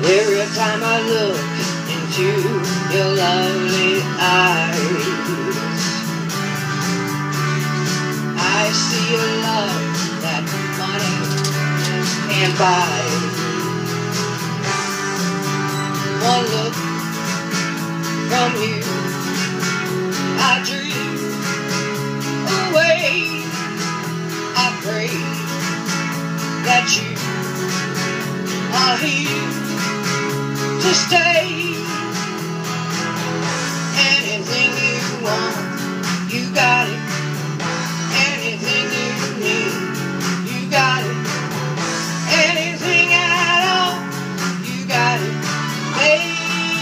Every time I look into your lovely eyes, I see a love that money can't buy. One look from you, I dream away. I pray that you are here to stay. Anything you want, you got it. Anything you need, you got it. Anything at all, you got it, baby.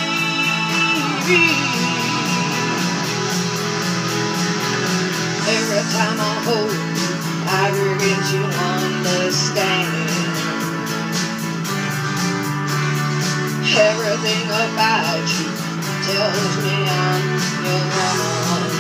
Every time I hold you, I begin to understand. Everything about you tells me I'm your woman.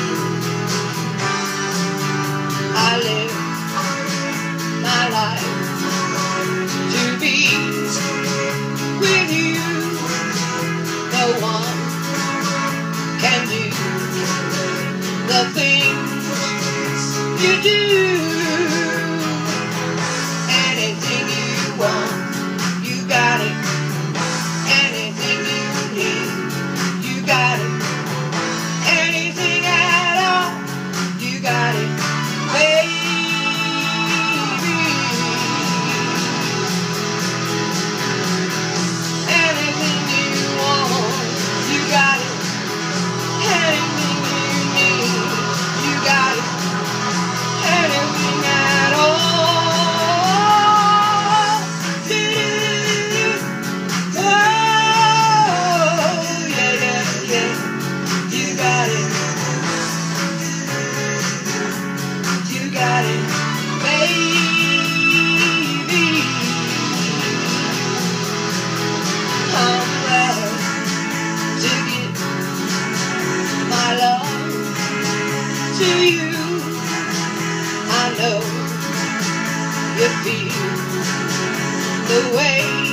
I live my life to be with you. No one can do the things you do. Anything you want, you got it. Anything you need, you got it. Anything at all, you got it, baby. Anything you want, you got it. Anything you need, you got it. Anything at all. To you, I know you feel the way